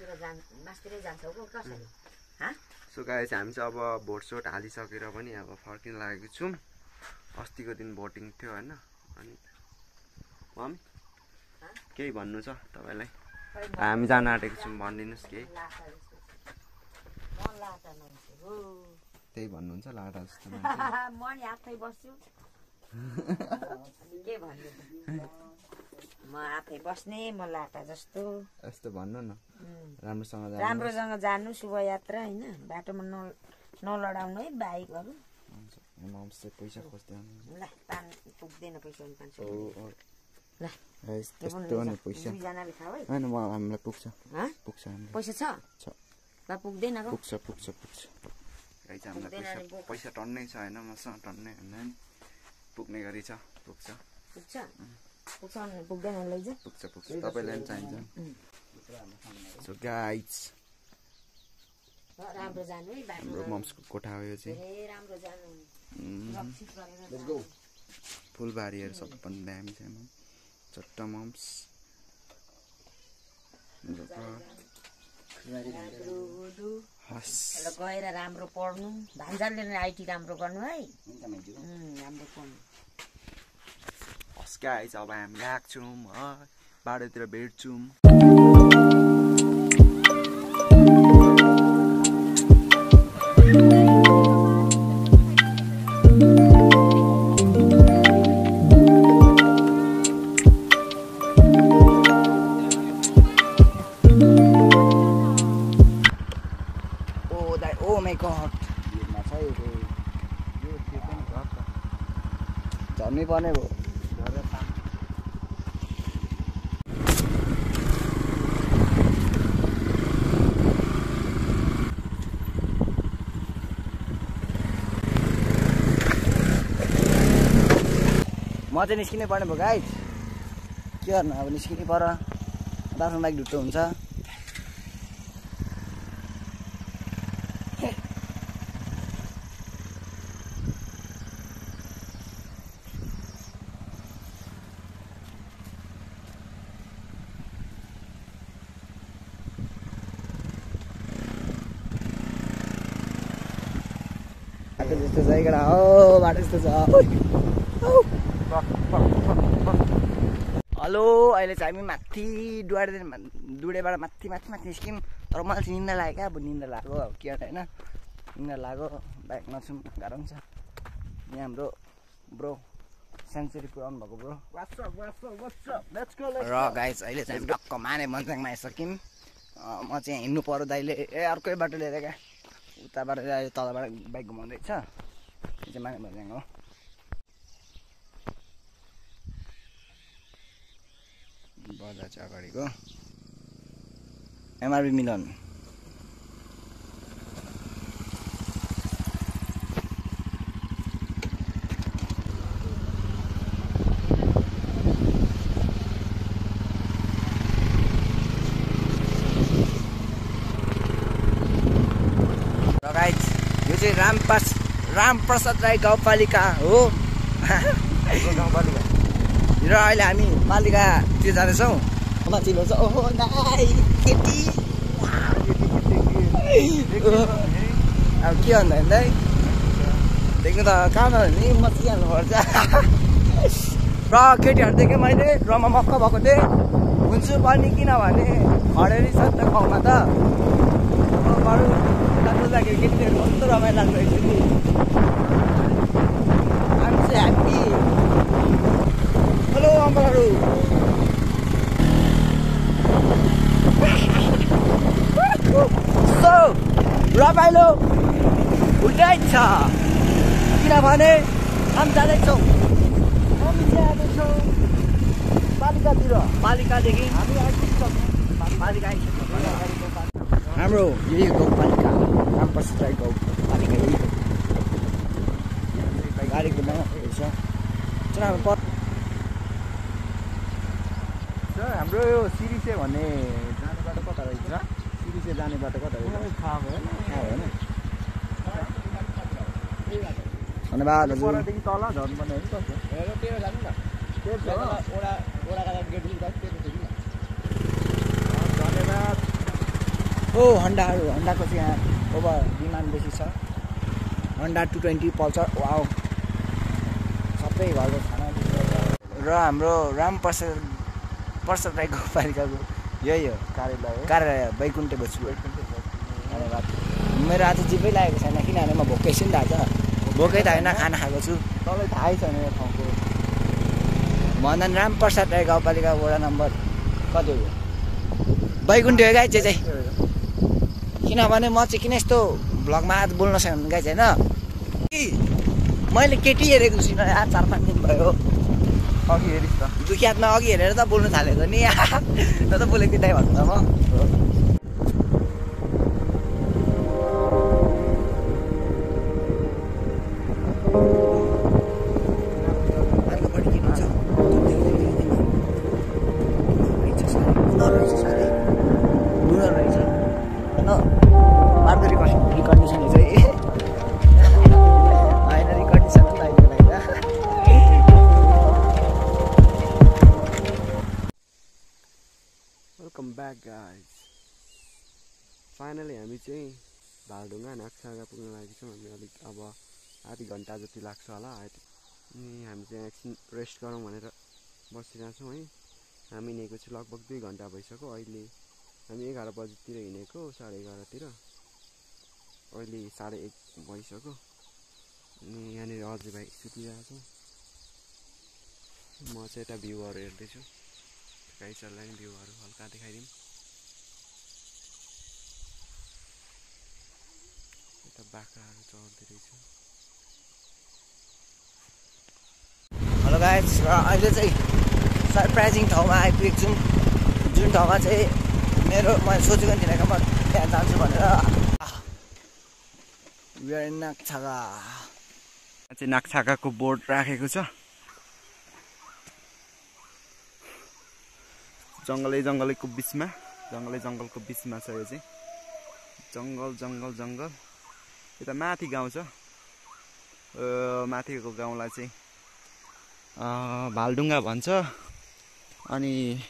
So guys हामी चाहिँ अब भोट हालिसकेर पनि अब फर्किन लागेको छौँ। अस्तिको दिन भोटिङ थियो हैन। अनि मम्मी केही भन्नु छ तपाईलाई? हामी जान आँटेको छौँ, भनिदिनुस् केही। त्यही भन्नुहुन्छ लाटा जस्तो म नि आफै बस्छु। के भन्नु म आफै बस्ने, म लाटा जस्तो। यस्तो भन्नु न। राम्रोसँग जानु, शुभ यात्रा हैन। बाटोमा नलडाउनु है बाइकहरु। हुन्छ मम्सी पैसा खोज्दै हुनुहुन्छ। ल पान पुग्दैन पैसा 500। ल यस्तो नि पैसा। दुई जनाले खाऊ है। हैन म हामीलाई पुग्छ। पुग्छ हामीलाई। पैसा छ? ल पुग्दैन गो। पुग्छ। गाइस हामीलाई पैसा टन्नै छ हैन, मसँग टन्नै हैन। पुग्ने गरी छ, पुग्छ भने पुग्दैन लैजा। पुग्छ तपाईलाई पनि चाहिन्छ। सो गाइस राम्रो जानु है बाटो। हाम्रो मम्सको कोठा हो यो चाहिँ। धेरै राम्रो जानु। रक्षित गरेर लेट्स गो। फुलबारीहरु सबभन्दा दामी छ म। चट्टा मम्स। ल गएर राम्रो पढ्नु। भान्जाले नै आइटी राम्रो गर्नु है। राम्रो पढ्नु। गाइस अब हामी गएको छौँ बाटोतिर भेट्छौँ। ओ माई गॉड झर्नै पर्ने भयो। म चाहिँ निस्किनै पर्ने भयो गाइस। के गर्नु अब निस्किनै पर्यो। आफ्नो बाइक ढुट्टो हुन्छ। बाटो जस्तो छ है हो, बाटो जस्तो छ। हेलो अहिले चाहिँ हामी माथि डुडेबाट माथि निस्क्यौँ। तर मलाई चाहिँ निन्दा लाग्यो क्या। अब निन्दा लाग्यो अब के होइन निन्दा लाग्यो। बाइक नछौँ गाह्रो हुन्छ। यहाँ हाम्रो ब्रो सेन्चुरी पुऱ्याउनु भएको ब्रो। र गाइस अहिले चाहिँ टक्क माने मन्जाङमा आइसक्यौँ। म चाहिँ हिँड्नु पर्यो दाइले अर्कै बाटो लिएर क्या। उताबाट तलबाट बाइक घुमाउँदैछ। यो चाहिँ माने मन्जाङ हो। बजार चाहिँ अगाडिको एमआरबी मिलन। र गाइस यो चाहिँ रामप्रसाद राई गाउँपालिका हो। गाउँपालिका र अहिले हामी पालिकातिर जाँदैछौँ। माथिलो छ ओहो नाइ केटी। अब के भन्दा है देख्नु त कहाँ नि मसिहाल्नु पर्छ। र केटीहरू देखेँ मैले र म मक्क भएको थिएँ। हुन्छु पनि किनभने हडेरी छ त गाउँमा त। अरू लाग्दाखेरि केटीहरू कस्तो रमाइलो लाग्दो रहेछ कि। हामी चाहिँ ह्याप्पी। हेलो अङ्कलहरू। रमाइलो हुँदैछ किनभने हामी जाँदैछौँ। हामी जाँदैछौँ पालिकातिर। पालिकादेखि हामी आइपुग्छौँ। पालिका आइसक्छौँ। हाम्रो यही गाउँपालिका रामप्रसाद राई गाउँपालिका यही गाडीको नामहरू छ। हाम्रो यो सिरिसे भन्ने जाने बाटो कता रहेछ? सिरिसे जाने बाटो कता रहेछ? थाहा भएन। धन्यवाद हजुर। परदेखि तल झर्नुपर्ने हो नि कस्तो? त्यो जानु न। त्यो ओडा गेट धन्यवाद। हन्डाको चाहिँ यहाँ ओभर डिमान्ड बेसी छ। हन्डा 220 पल्सर वाउ सबै घरको खाना र हाम्रो रामप्रसाद राई गाउँपालिकाको यही हो कार्यालय बैकुण्ठ भोजपुर। धन्यवाद। मेरो आज जिब्रै लागेको छैन किनभने म भोकै छु नि त आज। भोकै त होइन खाना खाएको छु। तपाईँलाई थाहै छैन यो ठाउँको भन्दा रामप्रसाद राई गाउँपालिका वडा नम्बर कति हो? बैकुण्ठ हो गाई चाहिँ किनभने म चाहिँ किन यस्तो भ्लगमा आज बोल्न सक्नु गाई छैन मैले केटी हेरेको छुइनँ यार 4-5 दिन भयो। अघि हेरिस् त दुखियातमा अघि हेरेर त बोल्नु थालेको नि त बोलेको दाइ भन्नु त म। Welcome back guys. फाइनली हामी चाहिँ भालढुङ्गा नाक्सागा पुग्न लागेको छौँ। हामी अलिक अब आधी घन्टा जति लाग्छ होला। अनि हामी चाहिँ एकछिन रेस्ट गरौँ भनेर बसिरहेको छौँ है। हामी हिँडेको चाहिँ लगभग 2 घन्टा भइसक्यो। अहिले हामी 11 बजीतिर हिँडेको 11:30तिर अहिले 1:30 भइसक्यो। अनि यहाँनिर अझै भाइ सुतिरहेको छ। म चाहिँ यता भ्यूहरू हेर्दैछु। गाइजहरूलाई नि भ्यूहरू हल्का देखाइदिउँ। यता बाख्राहरू चढ्दै रहेछ। हेलो गाइज, अहिले चाहिँ सरप्राइजिङ ठाउँमा आइपुगेको छौँ। जुन ठाउँमा चाहिँ मैले सोचेको थिइनँ कि म त्यहाँ जान्छु भनेर। नाक्छागा चाहिँ नाक्छागाको बोर्ड राखेको छ। जङ्गलको बिचमा जङ्गलको बिचमा छ यो चाहिँ। जङ्गल यता माथि गाउँ छ। माथिको गाउँलाई चाहिँ भालढुङ्गा भन्छ। अनि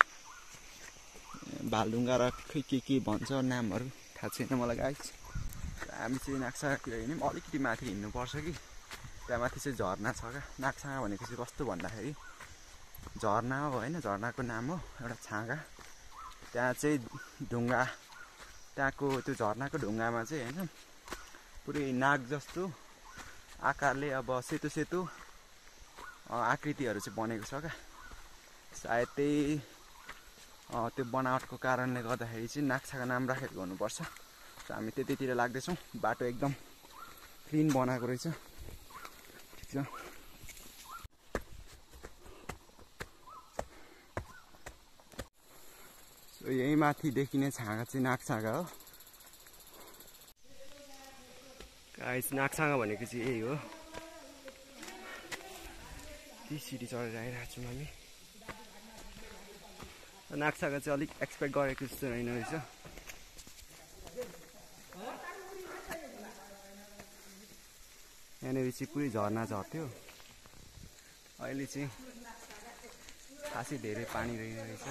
भालढुङ्गा र के भन्छ नामहरू थाहा छैन मलाई गाइस। हामी चाहिँ नाक्सागातिर हिँड्यौँ। अलिकति माथि हिँड्नुपर्छ कि त्यहाँ माथि चाहिँ झरना छ क्या। नाक्सागा भनेको चाहिँ कस्तो भन्दाखेरि झरना हो होइन, झरनाको नाम हो एउटा छाँगा। त्यहाँ चाहिँ ढुङ्गा, त्यहाँको त्यो झरनाको ढुङ्गामा चाहिँ होइन पुरै नाग जस्तो आकारले अब सेतो आकृतिहरू चाहिँ बनेको छ क्या। सायद त्यही त्यो बनावटको कारणले गर्दाखेरि चाहिँ नाक्सागा नाम राखेको हुनुपर्छ। हामी त्यतैतिर लाग्दैछौँ। बाटो एकदम क्लिन बनाएको रहेछ। ठिक छ। यही माथि देखिने छाँगा चाहिँ नाक्सागा हो गाइस। नाक्सागा भनेको चाहिँ यही हो। ती सिडी चढेर आइरहेको छौँ हामी। नाक्सागा चाहिँ अलिक एक्सपेक्ट गरेको जस्तो रहेन रहेछ। यहाँनिर चाहिँ पुरै झर्ना झर्थ्यो। अहिले चाहिँ खासै धेरै पानी रहेन रहेछ।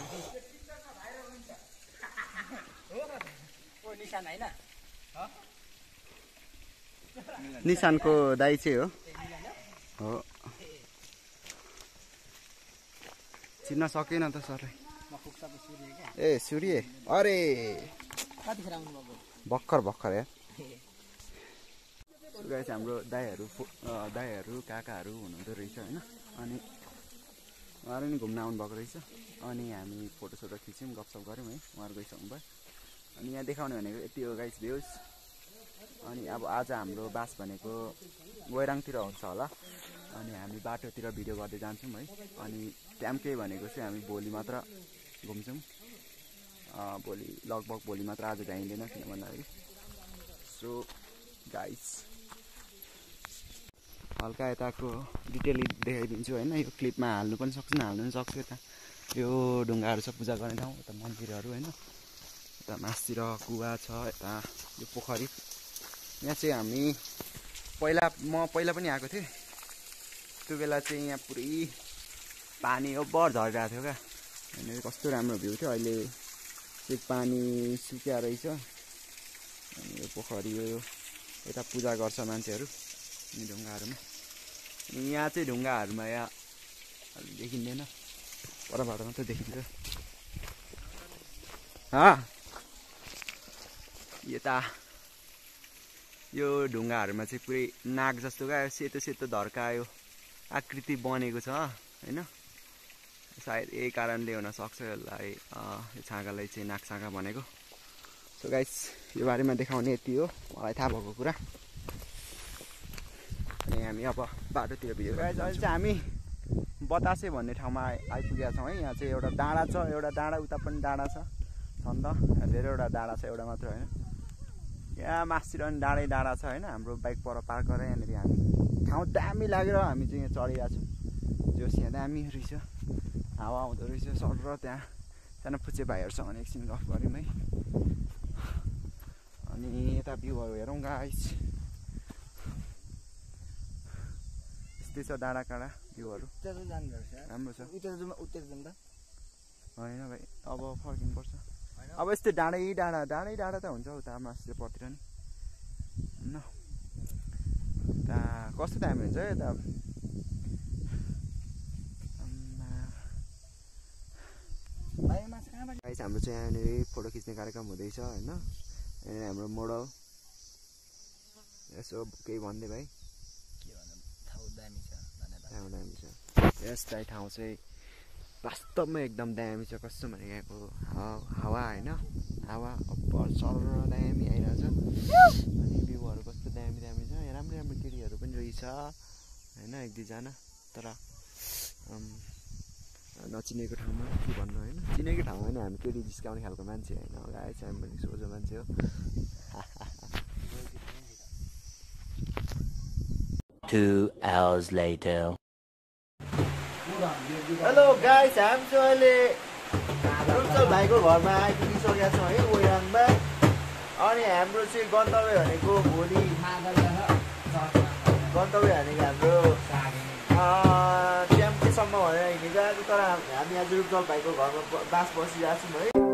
निशानको दाइ चाहिँ हो। चिन्न सकेन त सरलाई। ए सूर्य अरे भर्खर यार। गाइस हाम्रो दाइहरू काकाहरू हुनुहुँदो रहेछ होइन। अनि उहाँहरू नि घुम्न आउनुभएको रहेछ। अनि हामी फोटोसोटो खिच्यौँ, गफसफ गऱ्यौँ है। उहाँहरू गइसक्नु भयो। अनि यहाँ देखाउने भनेको यति हो गाइस भ्युज। अनि अब आज हाम्रो बास भनेको वाइराङतिर हुन्छ होला। अनि हामी बाटोतिर भिडियो गर्दै जान्छौँ है। अनि ट्याम्के भनेको चाहिँ हामी भोलि मात्र घुम्छौँ। लगभग भोलि मात्र, आज भ्याइँदैन किन भन्दाखेरि। सो गाइस हल्का यताको डिटेल देखाइदिन्छु होइन। यो क्लिपमा हाल्नु पनि सक्छु, नहाल्नु पनि सक्छु। यता यो ढुङ्गाहरू छ पूजा गर्ने ठाउँ। यता मन्दिरहरू होइन। यता मासतिर कुवा छ। यता यो पोखरी। यहाँ चाहिँ हामी म पहिला पनि आएको थिएँ। त्यो बेला चाहिँ यहाँ पुरै पानी ओभर झरिरहेको थियो क्या। यहाँनिर कस्तो राम्रो भ्यू थियो। अहिले चाहिँ पानी सुकिया रहेछ। अनि यो पोखरी हो, यता पूजा गर्छ मान्छेहरू यी ढुङ्गाहरूमा। अनि यहाँ चाहिँ ढुङ्गाहरूमा यहाँ देखिँदैन, परबाट मात्रै देखिन्छ। यता यो ढुङ्गाहरूमा चाहिँ पुरै नाग जस्तो क्या सेतो सेतो धर्कायो आकृति बनेको छ हैन। सायद यही कारणले हुन सक्छ यसलाई यो छाँगालाई चाहिँ नागसाँगा भनेको। सो गाइस यो बारेमा देखाउने यति हो मलाई थाहा भएको कुरा। अनि हामी अब बाटोतिर भिडियो गाइस अहिले चाहिँ हामी बतासे भन्ने ठाउँमा आइपुगेका छौँ है। यहाँ चाहिँ एउटा डाँडा छ, एउटा डाँडा उता पनि डाँडा छ नि त, धेरैवटा डाँडा छ, एउटा मात्र होइन। यहाँ मासतिर पनि डाँडै डाँडा छ होइन। हाम्रो बाइक पर पार्क गरेर यहाँनिर हामी ठाउँ दामी लागेर हामी चाहिँ यहाँ चढिरहेको छौँ। जोस यहाँ दामी रहेछ, हावा आउँदो रहेछ सर। र त्यहाँ सानो फुच्चे भाइहरूसँग एकछिन गफ गऱ्यौँ है। अनि यता भ्यूहरू हेरौँ गाइस, यस्तै छ डाँडा काँडा भ्यूहरू राम्रो छ। होइन भाइ अब फर्किनुपर्छ, अब यस्तै डाँडै डाँडा त हुन्छ उता मासतिर पर्तिर नि होइन। उता कस्तो दामी हुन्छ यता गाइस। हाम्रो चाहिँ यहाँनिर फोटो खिच्ने कार्यक्रम हुँदैछ होइन। यहाँनिर हाम्रो मोडल यसो केही भन्दै भाइ दामी छ। यस्तै ठाउँ चाहिँ वास्तवमा एकदम दामी छ। कस्तो भने यहाँको हावा होइन, हावा अब्बर सर दामी आइरहेछ। अनि भ्यूहरू कस्तो दामी दामी छ। यहाँ राम्रो राम्रो केटीहरू पनि रहेछ होइन, एक दुईजना। तर नचिनेको ठाउँमा के भन्नु होइन, चिनेको ठाउँमा होइन। हामी केटी जिस्काउने खालको मान्छे होइन, गाइस हामी पनि सोझो मान्छे हो। 2 hours later. हेलो गाइस, हामी चाहिँ अहिले रुप्चल भाइको घरमा आइपुगिसकेका छौँ है, वैराङमा। अनि हाम्रो चाहिँ गन्तव्य भनेको भोलि गन्तव्य भनेको हाम्रो टेम्केसम्म भनेर हिँडेको। तर हामी आज रुप्चल भाइको घरमा बास बसिरहेको छौँ है।